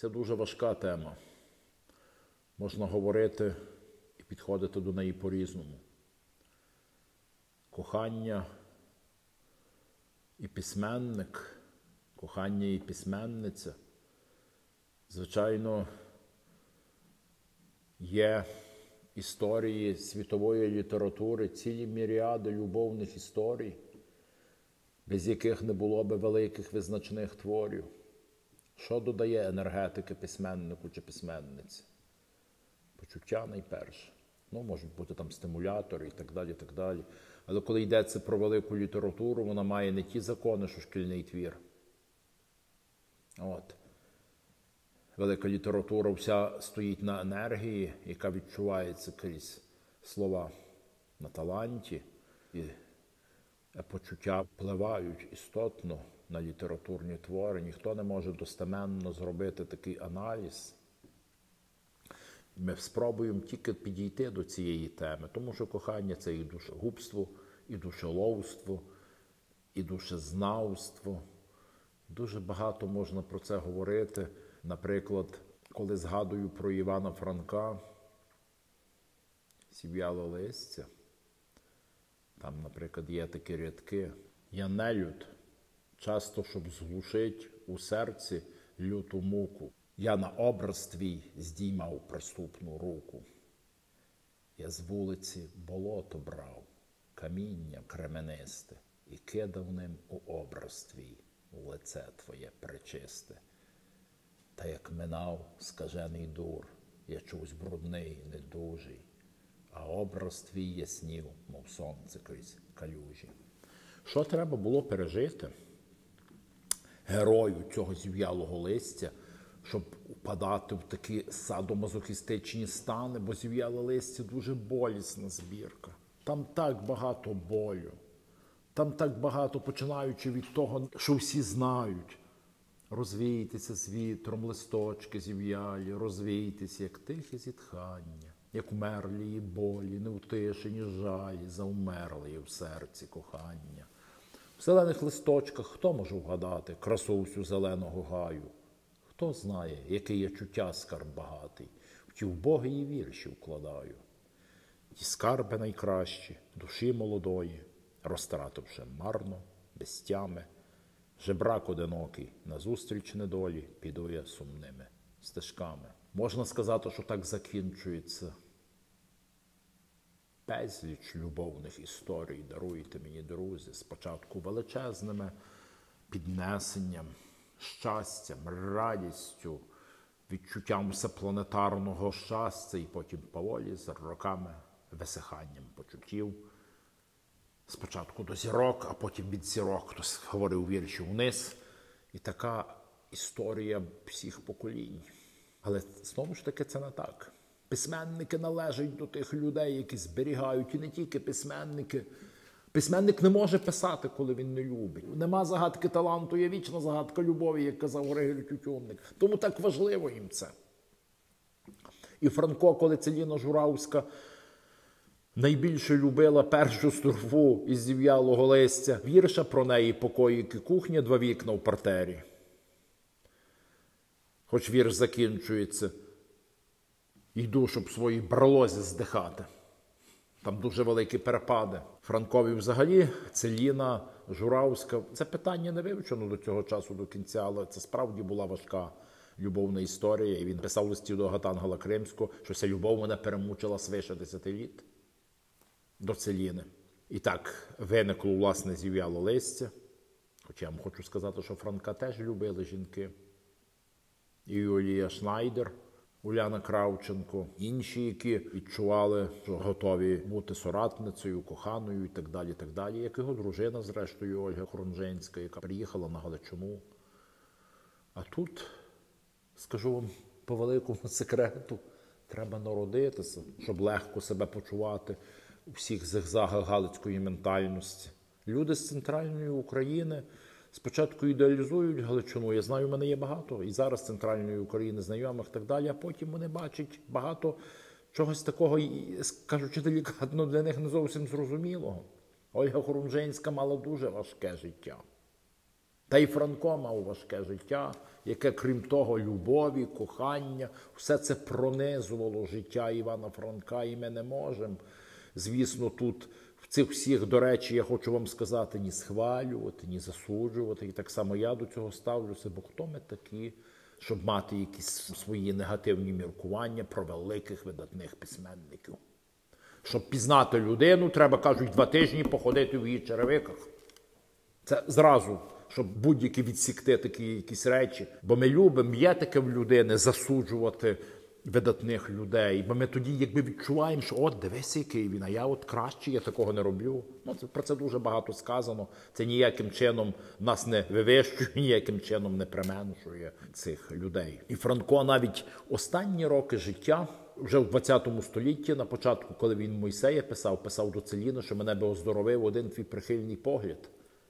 Це дуже важка тема. Можна говорити і підходити до неї по-різному. Кохання і письменник, кохання і письменниця, звичайно, є історії світової літератури, цілі міріади любовних історій, без яких не було би великих визначних творів. Що додає енергетики письменнику чи письменниці? Почуття найперше. Можуть бути там стимулятори і так далі, і так далі. Але коли йдеться про велику літературу, вона має не ті закони, що шкільний твір. Велика література вся стоїть на енергії, яка відчувається крізь слова, на таланті. І почуття впливають істотно на літературні твори. Ніхто не може достеменно зробити такий аналіз. Ми спробуємо тільки підійти до цієї теми, тому що кохання – це і душогубство, і душеловство, і душезнавство. Дуже багато можна про це говорити. Наприклад, коли згадую про Івана Франка, «Зів'яле листя», там, наприклад, є такі рядки. «Я нелюд, часто, щоб зглушить у серці люту муку. Я на образ твій здіймав приступну руку. Я з вулиці болото брав, каміння кременисте, і кидав ним у образ твій, у лице твоє пречисте. Та як минав скажений дур, я чусь брудний, недужий, а образ твій яснів, мов сонце крізь калюжі». Що треба було пережити герою цього «Зів'ялого листя», щоб впадати в такі садомазохістичні стани, бо «Зів'яле листя» дуже болісна збірка. Там так багато болю, там так багато, починаючи від того, що всі знають. Розвійтеся з вітром, листочки зів'ялі, розвійтеся, як тихе зітхання, як умерлі болі, невтишені жалі, заумерлі в серці кохання. В зелених листочках хто може вгадати красу всю зеленого гаю? Хто знає, який я чуття скарб багатий, в ті вбогії вірші вкладаю. Ті скарби найкращі, душі молодої, розтративши марно, без тями, жебрак одинокий, назустріч недолі, піду я сумними стежками. Можна сказати, що так закінчується безліч любовних історій, даруйте мені, друзі, спочатку величезними піднесенням, щастям, радістю, відчуттям всепланетарного щастя, і потім поволі з роками висиханням почуттів. Спочатку до зірок, а потім від зірок, хтось говорив вірші вниз. І така історія всіх поколінь. Але знову ж таки це не так. Письменники належать до тих людей, які зберігають, і не тільки письменники. Письменник не може писати, коли він не любить. Нема загадки таланту, є вічна загадка любові, як казав Григорій Тютюнник. Тому так важливо їм це. І Франко, коли Целіна Журавська найбільше любила першу строфу із «Зів'ялого листя», вірша про неї «Покоїк і кухня, два вікна в партері». Хоч вірш закінчується «Йду, щоб в своїй барлозі здихати». Там дуже великі перепади. Франкові взагалі, Целіна Журавська. Це питання не вивчено до цього часу, до кінця, але це справді була важка любовна історія. І він писав листів до Агатангела Кримського, що ця любов мене перемучила свише 10 літ до Целіни. І так виникло, власне, «Зів'яле листя». Хоча я вам хочу сказати, що Франка теж любили жінки. І Юлія Шнайдер, Уляна Кравченко, інші, які відчували, що готові бути соратницею, коханою і так далі, так далі. Як його дружина, зрештою, Ольга Хорунженська, яка приїхала на Галичину. А тут, скажу вам по великому секрету, треба народитися, щоб легко себе почувати у всіх зигзагах галицької ментальності. Люди з центральної України спочатку ідеалізують Галичину. Я знаю, в мене є багато і зараз з центральної України знайомих і так далі, а потім вони бачать багато чогось такого, кажучи делікатно, для них не зовсім зрозумілого. Ольга Хорунженська мала дуже важке життя. Та й Франко мав важке життя, яке, крім того, любові, кохання, все це пронизувало життя Івана Франка, і ми не можемо, звісно, тут в цих всіх, до речі, я хочу вам сказати, ні схвалювати, ні засуджувати, і так само я до цього ставлюся, бо хто ми такі, щоб мати якісь свої негативні міркування про великих видатних письменників. Щоб пізнати людину, треба, кажуть, 2 тижні походити в її черевиках. Це зразу, щоб будь-які відсікти такі якісь речі. Бо ми любимо, є таке в людини, засуджувати видатних людей. Бо ми тоді якби відчуваємо, що от, дивися, який він, а я от кращий, я такого не роблю. Про це дуже багато сказано. Це ніяким чином нас не вивищує, ніяким чином не применшує цих людей. І Франко навіть останні роки життя, вже в 20 столітті, на початку, коли він Мойсея писав до Целіна, що мене би оздоровив один твій прихильний погляд.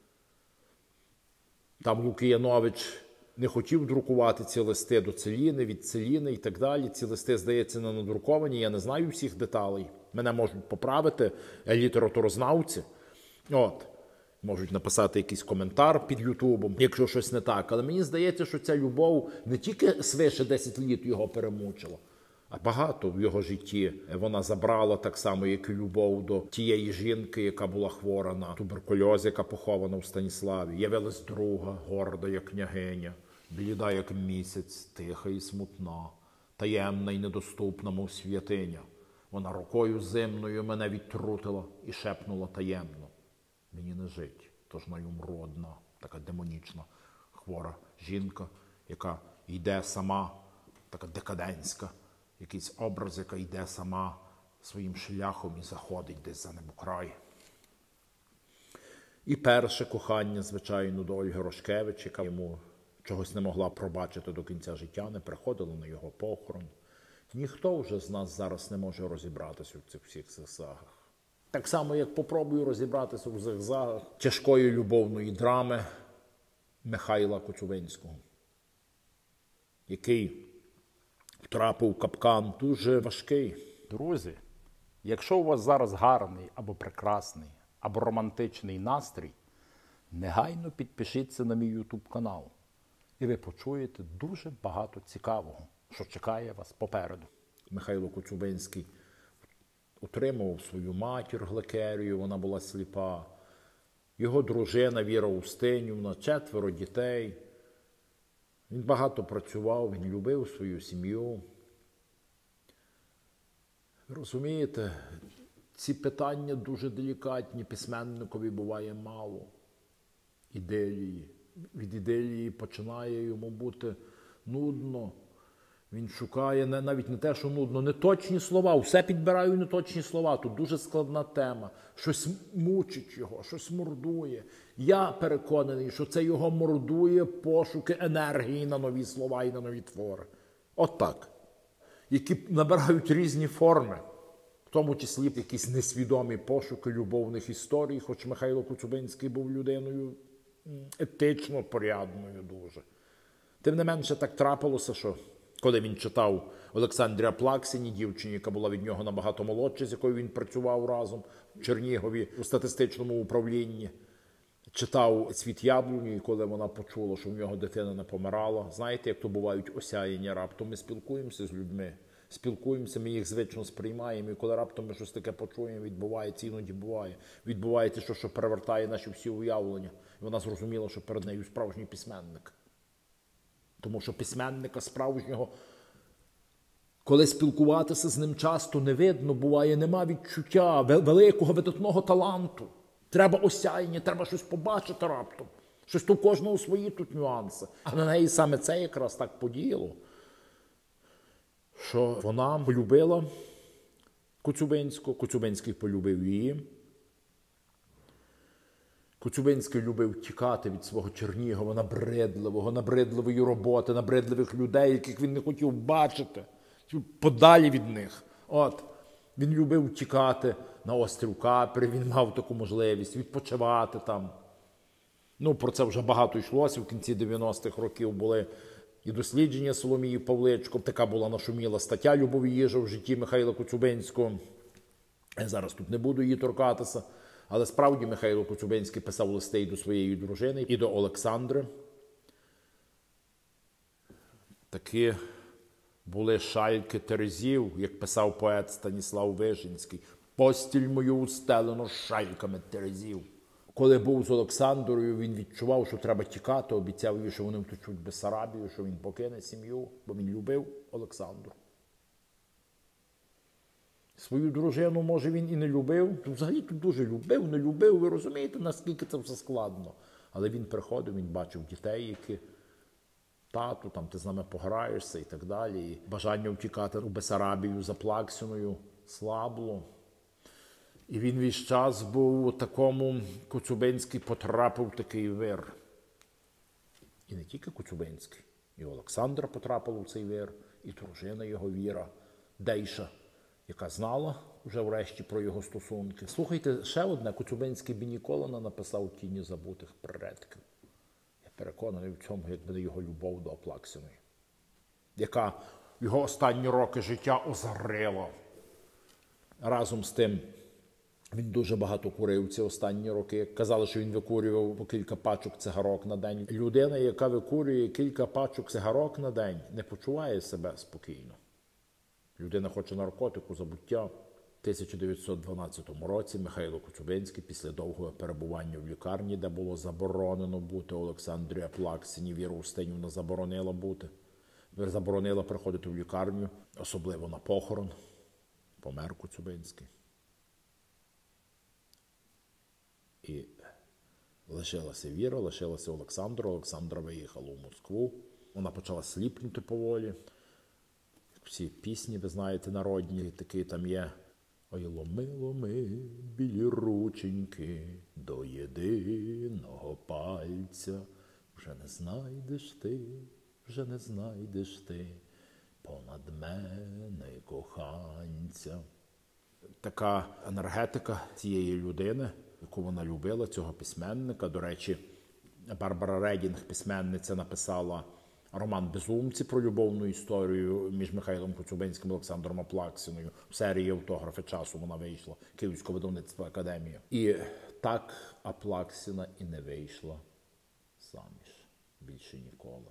Там Лук'янович не хотів друкувати ці листи до Целіни, від Целіни і так далі. Ці листи, здається, не надруковані, я не знаю всіх деталей. Мене можуть поправити літературознавці. Можуть написати якийсь коментар під Ютубом, якщо щось не так. Але мені здається, що ця любов не тільки свише 10 літ його перемучила, а багато в його житті вона забрала, так само, як і любов до тієї жінки, яка була хвора на туберкульоз, яка похована в Станіславі. Явилась друга, горда, як княгиня, бліда, як місяць, тиха і смутна, таємна і недоступна, мов святиня. Вона рукою зимною мене відтрутила і шепнула таємно: мені не жить, тож на умру одна. Така демонічна, хвора жінка, яка йде сама, така декадентська, якийсь образ, яка йде сама своїм шляхом і заходить десь за небокрай. І перше кохання, звичайно, до Ольги Рошкевич, яка йому чогось не могла пробачити до кінця життя, не приходила на його похорон. Ніхто вже з нас зараз не може розібратися в цих всіх зигзагах. Так само, як попробую розібратися в зигзагах тяжкої любовної драми Михайла Коцюбинського, який втрапив в капкан дуже важкий. Друзі, якщо у вас зараз гарний або прекрасний, або романтичний настрій, негайно підпишіться на мій YouTube канал. І ви почуєте дуже багато цікавого, що чекає вас попереду. Михайло Коцюбинський утримував свою матір Гликерію, вона була сліпа. Його дружина Віра Устинівна, 4 дітей. Він багато працював, він любив свою сім'ю. Розумієте, ці питання дуже делікатні, письменникові буває мало ідилії. Від ідилії починає йому бути нудно. Він шукає навіть не те, що нудно, неточні слова. Все підбираю неточні слова. Тут дуже складна тема. Щось мучить його, щось мордує. Я переконаний, що це його мордує пошуки енергії на нові слова і на нові твори. От так. Які набирають різні форми. В тому числі якісь несвідомі пошуки любовних історій, хоч Михайло Коцюбинський був людиною етично порядною дуже. Тим не менше так трапилося, що коли він читав Олександрі Аплаксіні, дівчині, яка була від нього набагато молодша, з якою він працював разом в Чернігові у статистичному управлінні, читав «Цвіт яблуні», і коли вона почула, що в нього дитина не помирала, знаєте, як то бувають осяяння раптом. Ми спілкуємося з людьми, ми їх звично сприймаємо, і коли раптом ми щось таке почуємо, відбувається, іноді буває. Відбувається, що перевертає наші всі уявлення. І вона зрозуміла, що перед нею справжній письменник. Тому що письменника справжнього, коли спілкуватися з ним часто не видно, буває, нема відчуття великого, видатного таланту. Треба осяяння, треба щось побачити раптом. Щось то у кожного свої тут нюанси. А на неї саме це якраз так подіяло, що вона полюбила Коцюбинського, Коцюбинський полюбив її. Коцюбинський любив тікати від свого Чернігова, набридливої роботи, набридливих людей, яких він не хотів бачити, подалі від них. Він любив тікати на острів Капри, він мав таку можливість відпочивати там. Про це вже багато йшлося, в кінці 90-х років були і дослідження Соломії Павличко, така була нашуміла стаття «Любов і їжа в житті Михайла Коцюбинського». Я зараз тут не буду її торкатися. Але справді Михайло Коцюбинський писав листи і до своєї дружини, і до Олександри. Такі були шальки терезів, як писав поет Станіслав Вижницький. Постіль мою устелено шальками терезів. Коли був з Олександрою, він відчував, що треба тікати, обіцяв їй, що вони втечуть в Бессарабію, що він покине сім'ю, бо він любив Олександру. Свою дружину, може, він і не любив. Взагалі тут дуже любив, не любив. Ви розумієте, наскільки це все складно. Але він приходив, він бачив дітей, які тату, там ти з нами пограєшся і так далі. І бажання втікати у Бессарабію за Плаксіною слабло. І він весь час був у такому, Коцюбинський потрапив в такий вир. І не тільки Коцюбинський. І Олександра потрапила в цей вир, і дружина його Віра, Дейша, яка знала вже врешті про його стосунки. Слухайте, ще одне, Коцюбинський би ніколи не написав «Тіні забутих предків». Я переконаний в цьому, якби не його любов до Аплаксіної, яка його останні роки життя озарила. Разом з тим, він дуже багато курив ці останні роки. Казали, що він викурював по кілька пачок цигарок на день. Людина, яка викурює кілька пачок цигарок на день, не почуває себе спокійно. Людина хоче наркотику, забуття. В 1912 році Михайло Коцюбинський після довгого перебування в лікарні, де було заборонено бути Олександрі Аплаксіні, Віра Устинівна заборонила бути. Заборонила приходити в лікарню, особливо на похорон. Помер Коцюбинський. І лишилася Віра, лишилася Олександра. Олександра виїхала у Москву. Вона почала сліпнути поволі. Всі пісні, ви знаєте, народні, такі там є. Ой, ломи, білі рученьки до єдиного пальця. Вже не знайдеш ти понад мене коханця. Така енергетика цієї людини, яку вона любила, цього письменника. До речі, Барбара Редінг, письменниця, написала роман «Безумці» про любовну історію між Михайлом Коцюбинським і Олександром Аплаксіною. В серії «Автографи часу» вона вийшла, Київського видавництва «Академія». І так Аплаксіна і не вийшла заміж більше ніколи.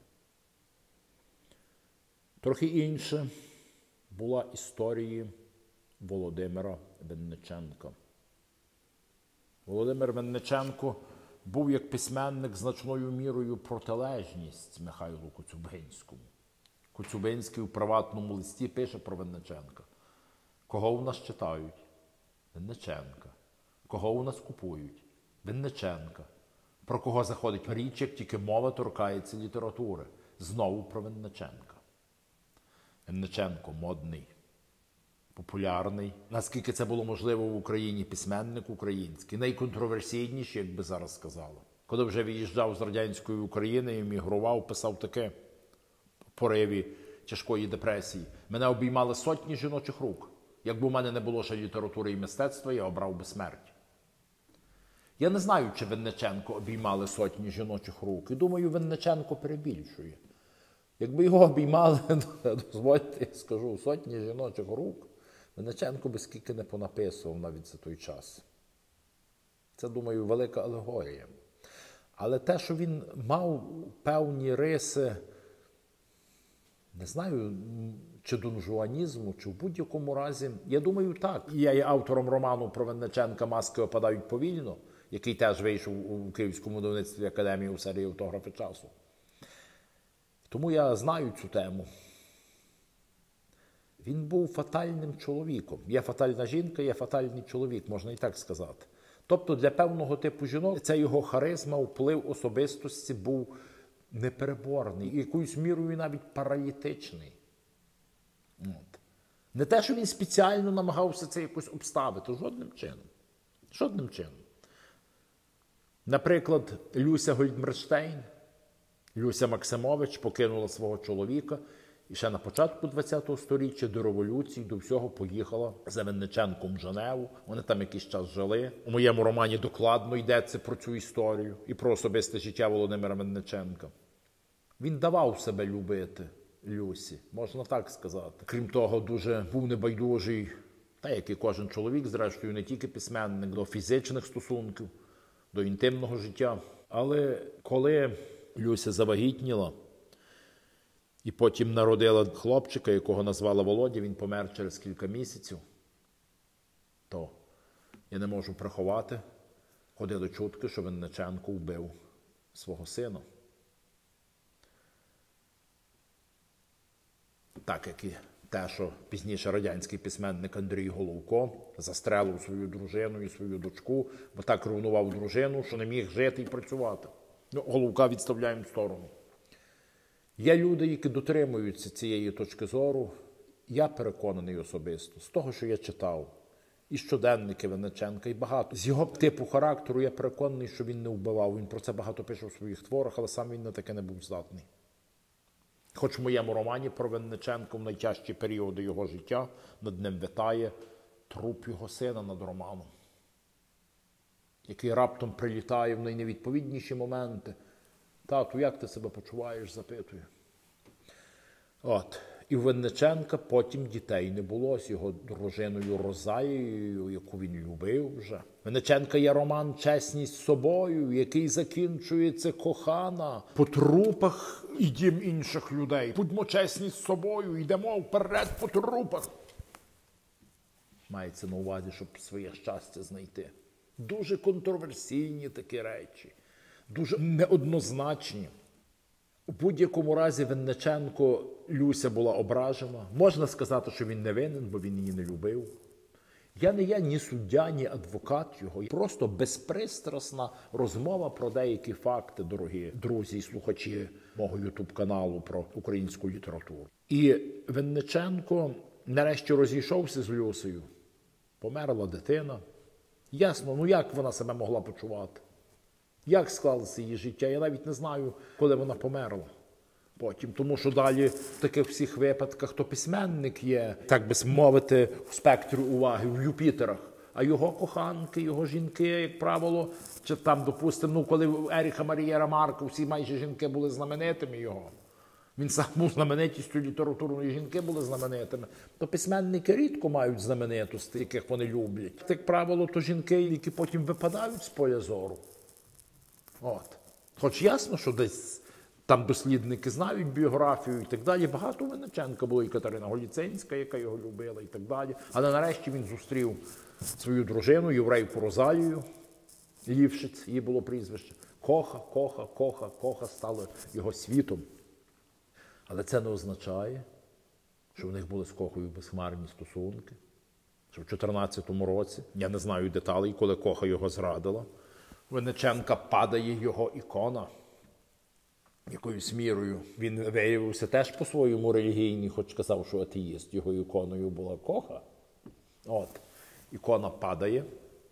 Трохи інше була історія Володимира Винниченка. Володимир Винниченко був як письменник значною мірою протилежність Михайлу Коцюбинському. Коцюбинський у приватному листі пише про Винниченка. Кого у нас читають? Винниченка. Кого у нас купують? Винниченка. Про кого заходить річ, як тільки мова торкається літератури? Знову про Винниченка. Винниченко модний, популярний. Наскільки це було можливо в Україні, письменник український. Найконтроверсійніший, як би зараз сказали. Коли вже виїжджав з радянської України, емігрував, писав таке в пориві тяжкої депресії. Мене обіймали сотні жіночих рук. Якби у мене не було ще літератури і мистецтва, я обрав би смерть. Я не знаю, чи Винниченко обіймали сотні жіночих рук. І думаю, Винниченко перебільшує. Якби його обіймали, дозвольте, я скажу, сотні жіночих рук, Винниченко би скільки не понаписував навіть за той час. Це, думаю, велика алегорія. Але те, що він мав певні риси, не знаю, чи донжуанізму, чи в будь-якому разі, я думаю, так. Я є автором роману про Винниченка «Маски опадають повільно», який теж вийшов у Київському видавництві Академії у серії «Автографи часу». Тому я знаю цю тему. Він був фатальним чоловіком. Є фатальна жінка, є фатальний чоловік, можна і так сказати. Тобто для певного типу жінок ця його харизма, вплив особистості був непереборний. І якоюсь мірою навіть паралітичний. От. Не те, що він спеціально намагався це якось обставити, жодним чином. Жодним чином. Наприклад, Люся Гольдмерштейн, Люся Максимович покинула свого чоловіка і ще на початку ХХ століття до революції, до всього поїхала за Винниченком в Женеву. Вони там якийсь час жили. У моєму романі докладно йдеться про цю історію і про особисте життя Володимира Винниченка. Він давав себе любити Люсі, можна так сказати. Крім того, дуже був небайдужий Та як і кожен чоловік, зрештою, не тільки письменник, до фізичних стосунків, до інтимного життя. Але коли Люся завагітніла і потім народила хлопчика, якого назвала Володя, він помер через кілька місяців, то я не можу приховати, ходили чутки, що Винниченко вбив свого сина. Так, як і те, що пізніше радянський письменник Андрій Головко застрелив свою дружину і свою дочку, бо так ревнував дружину, що не міг жити і працювати. Головка відставляємо в сторону. Є люди, які дотримуються цієї точки зору. Я переконаний особисто, з того, що я читав, і щоденники Винниченка, і багато. З його типу характеру я переконаний, що він не вбивав. Він про це багато пише в своїх творах, але сам він на таке не був здатний. Хоч в моєму романі про Винниченка в найтяжчі періоди його життя над ним витає труп його сина над романом, який раптом прилітає в найневідповідніші моменти. Тату, як ти себе почуваєш? Запитує. От. І в Винниченка потім дітей не було з його дружиною Розалією, яку він любив вже. Винниченка є роман «Чесність з собою», який закінчується кохана по трупах і дім інших людей. Будьмо чесні з собою, йдемо вперед по трупах. Мається на увазі, щоб своє щастя знайти. Дуже контроверсійні такі речі, дуже неоднозначні. У будь-якому разі Винниченко, Люся була ображена. Можна сказати, що він не винен, бо він її не любив. Я не є ні суддя, ні адвокат його. Просто безпристрасна розмова про деякі факти, дорогі друзі і слухачі мого ютуб-каналу про українську літературу. І Винниченко нарешті розійшовся з Люсею. Померла дитина. Ясно, як вона себе могла почувати? Як склалося її життя? Я навіть не знаю, коли вона померла потім. Тому що далі в таких всіх випадках то письменник є, так би мовити, в спектрі уваги, в Юпітерах. А його коханки, його жінки, як правило, чи там, допустимо, коли в Еріха Марія Ремарка всі майже жінки були знаменитими його. Він сам був знаменитістю літературної, жінки були знаменитими. То письменники рідко мають знаменитості, яких вони люблять. Як правило, то жінки, які потім випадають з поля зору. От. Хоч ясно, що десь там дослідники знають біографію і так далі. Багато Винниченка було, і Катерина Голіцинська, яка його любила і так далі. Але нарешті він зустрів свою дружину, єврейку Розалію, Лівшиць, її було прізвище. Коха стало його світом. Але це не означає, що в них були з Кохою безхмарні стосунки. Що в 14-му році, я не знаю деталей, коли Коха його зрадила, Винниченка падає його ікона. Якоюсь мірою. Він виявився теж по-своєму релігійний, хоч казав, що атеїст. Його іконою була Коха. От. Ікона падає.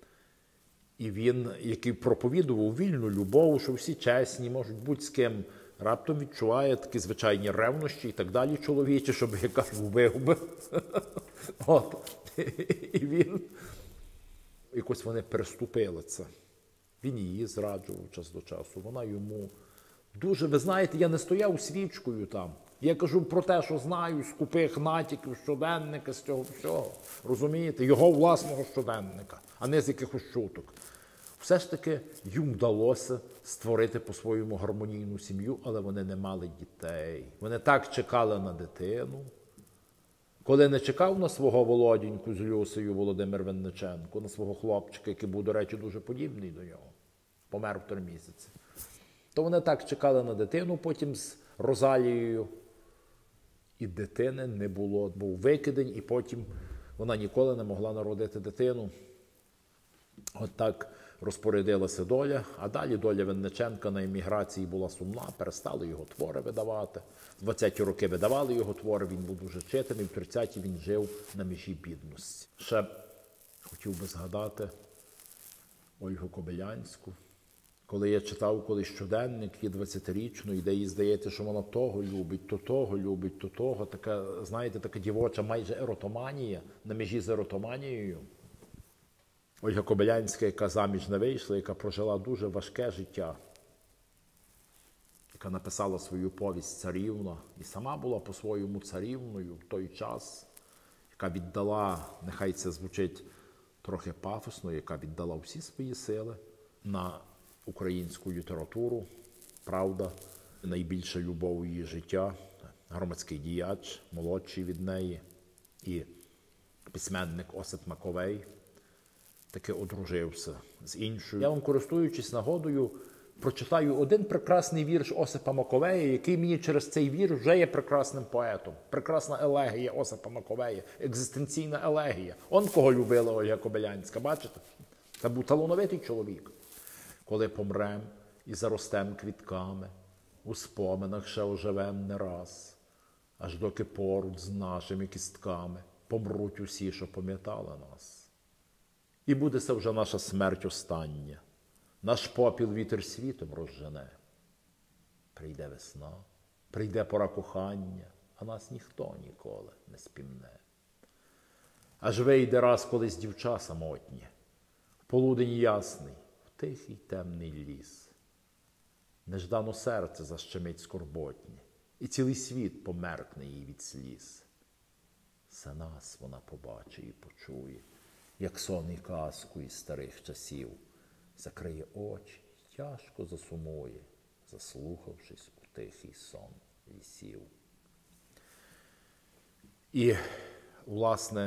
І він, який проповідував вільну любов, що всі чесні, можуть бути з ким, раптом відчуває такі звичайні ревнощі і так далі чоловічі, щоб, я кажу, вбив би. От. І він, якось вони переступили це. Він її зраджував час до часу, вона йому. Дуже, ви знаєте, я не стояв свічкою там. Я кажу про те, що знаю з купих натяків, щоденника, з цього всього. Розумієте? Його власного щоденника, а не з якихось чуток. Все ж таки їм вдалося створити по-своєму гармонійну сім'ю, але вони не мали дітей. Вони так чекали на дитину. Коли не чекав на свого Володіньку з Люсею Володимир Винниченко, на свого хлопчика, який був, до речі, дуже подібний до нього, помер в 3 місяці, то вони так чекали на дитину, потім з Розалією. І дитини не було. Був викидень, і потім вона ніколи не могла народити дитину. От так розпорядилася доля. А далі доля Винниченка на еміграції була сумна, перестали його твори видавати. В 20-ті роки видавали його твори, він був дуже читаний, в 30-ті він жив на межі бідності. Ще хотів би згадати Ольгу Кобилянську. Коли я читав колись щоденник її 20-річної, де їй здається, що вона того любить, то того любить, то того. Така, знаєте, така дівоча майже еротоманія, на межі з еротоманією. Ольга Кобилянська, яка заміж не вийшла, яка прожила дуже важке життя, яка написала свою повість «Царівна» і сама була по-своєму царівною в той час, яка віддала, нехай це звучить трохи пафосно, яка віддала всі свої сили на українську літературу. Правда, найбільша любов у її життя, громадський діяч, молодший від неї, і письменник Осип Маковей таки одружився з іншою. Я вам, користуючись нагодою, прочитаю один прекрасний вірш Осипа Маковея, який мені через цей вірш вже є прекрасним поетом. Прекрасна елегія Осипа Маковея, екзистенційна елегія. Он кого любила Ольга Кобилянська, бачите? Це був талановитий чоловік. Коли помрем і заростем квітками, у споминах ще оживем не раз, аж доки поруч з нашими кістками помруть усі, що пам'ятали нас. І буде це вже наша смерть остання. Наш попіл вітер світом розжене. Прийде весна, прийде пора кохання, а нас ніхто ніколи не спімне. Аж вийде раз колись дівча самотнє, в полудень ясний, в тихий темний ліс. Неждано серце защемить скорботнє, і цілий світ померкне їй від сліз. Все нас вона побачить і почує, як сон і казку із старих часів. Закриє очі, тяжко засумує, заслухавшись у тихий сон лісів. І, власне,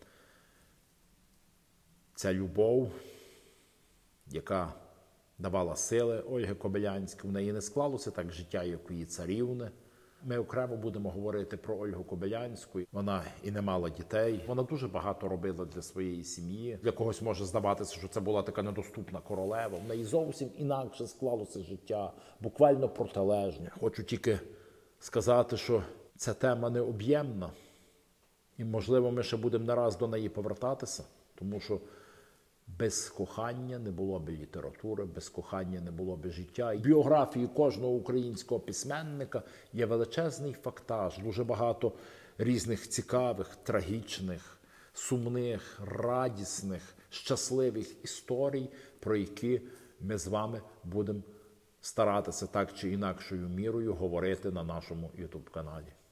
ця любов, яка давала сили Ольги Кобилянській, в неї не склалося так життя, як у її царівни. Ми окремо будемо говорити про Ольгу Кобилянську. Вона і не мала дітей. Вона дуже багато робила для своєї сім'ї. Для когось може здаватися, що це була така недоступна королева. В неї зовсім інакше склалося життя, буквально протилежне. Хочу тільки сказати, що ця тема необ'ємна. І, можливо, ми ще будемо не раз до неї повертатися, тому що без кохання не було б літератури, без кохання не було б життя. І в біографії кожного українського письменника є величезний фактаж, дуже багато різних цікавих, трагічних, сумних, радісних, щасливих історій, про які ми з вами будемо старатися так чи інакшою мірою говорити на нашому YouTube-каналі.